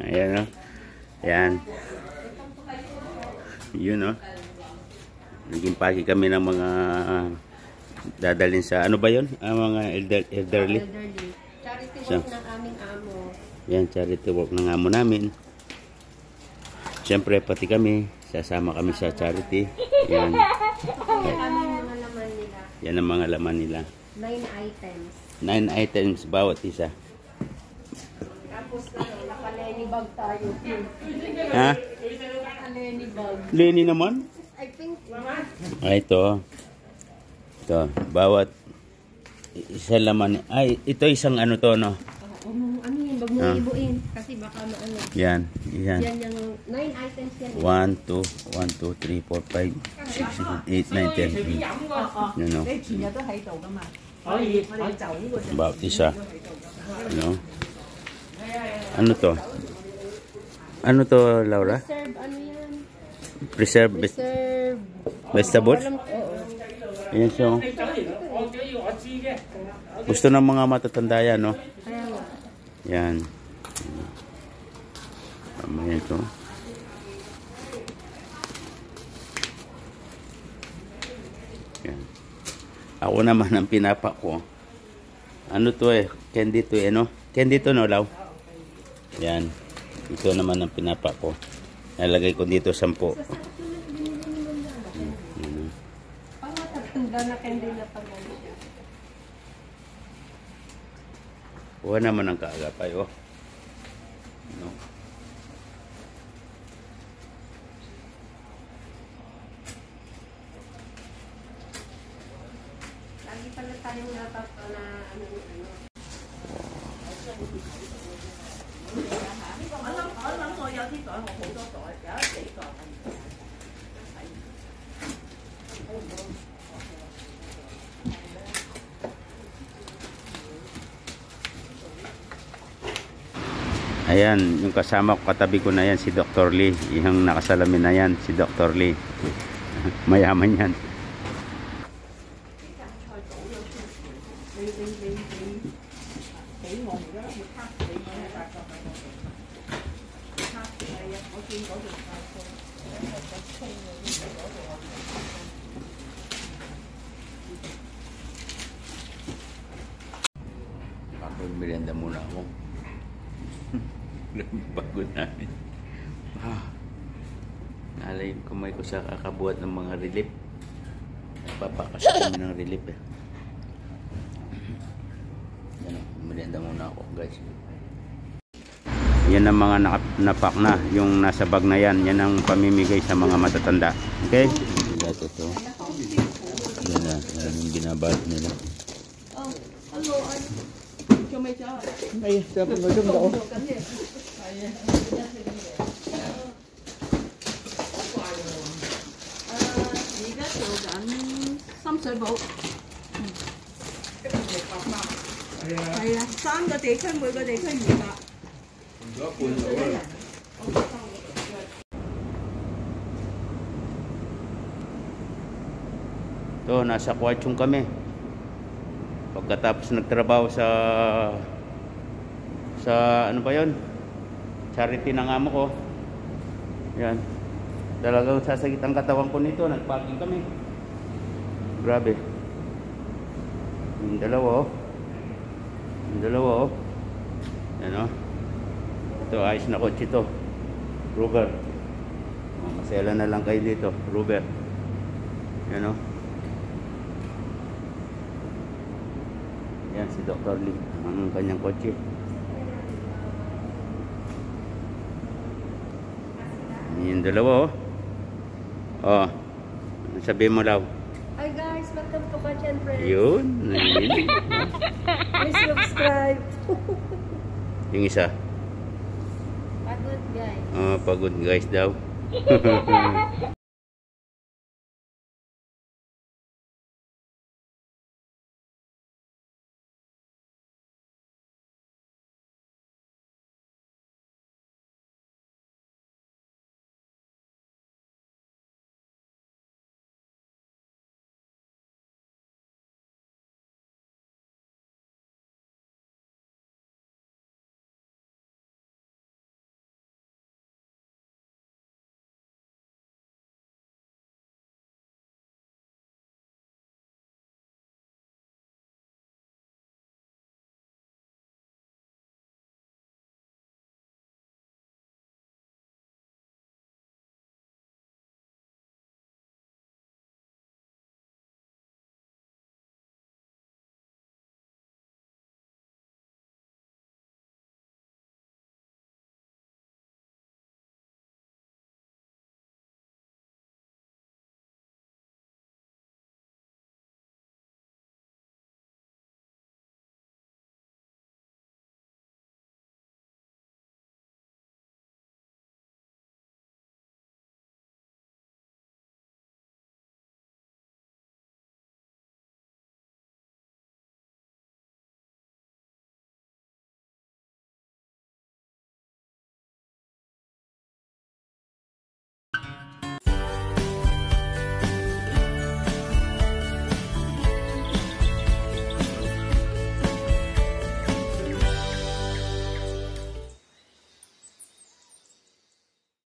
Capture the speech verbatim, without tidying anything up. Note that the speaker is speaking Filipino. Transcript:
Ayan o. Ayan. Yun o. Naging pagi kami ng mga uh, dadalhin sa, ano ba yun? Ang uh, mga elder, elderly. Elderly. Charity work so, ng aming amo. Yan, charity work ng amo namin. Siyempre, pati kami, sasama kami sa charity. Yan. Yan ang mga laman nila. Yan ang mga laman nila. Nine items. Nine items bawat isa. Tapos na, naka-Lenny bag tayo. Ha? Naka-Lenny bag. Lenny naman? I think. Ah, ito. Ito, bawat isa laman. Ay, ito isang ano to, no? Um, ano yan, bag mo uh, ibuin. Kasi baka maano. Yan, yan. Yan yung nine items yan. one, two, one, two, three, four, five, six, seven, eight, nine, ten. Yan, no? Bawat isa. Ano? Ano to? Ano to, Laura? Preserve, ano yan? Preserve, Preserve. Vegetables? Oo. Ayan, so. Gusto ng mga matatanda yan, no? Kaya nga. Yan. Tama ito. Yan. Ako naman ang pinapa ko. Ano to eh? Candy to eh, no? Candy to, no, Lau? Yan. Ito naman ang pinapa ko. Nalagay ko dito sampo. Na candy na pagano. Huwag naman ang kaagapay, oh. No? Lagi pala tayong dapat na ano ano. Ayan, yung kasama ko, katabi ko na yan, si Doctor Lee. Yung nakasalamin na yan, si Doctor Lee. Mayaman yan. Mag-merienda muna ako. Pagod namin. Ah, nalay yung kamay ko sa kakabuhat ng mga relief. Nagpapakas kami ng relief eh. Yan o, merienda muna ako guys. Yan ang mga napak na, yung nasa bag na yan. Yan ang pamimigay sa mga matatanda. Okay? Ito to. Yan na, yan yung binabalot nila. Oh, hello. Ay, sabi mo yung daw. 係啊，三個地區每個地區二百。咗一半到啦。 Ito, nasa Kuwachong kami. Pagkatapos nagtrabaho sa sa ano ba yun? Charity ng amo ko. Yan. Talagang sasakit ang katawan ko nito. Nagparking kami. Grabe. Yung dalawa oh. Yung dalawa oh. Yan oh. Ito ayos na kotse ito. Ruber. Oh, masela na lang kayo dito. Ruber. Yan oh. Yan si Doctor Lee. Ang kanyang kotse. Yung dalawa oh. Oh. Sabihin mo daw. Hi guys, welcome to Kachan Friends. Yun. Please subscribe. Yung isa. Pagod guys. Oh, pagod guys daw.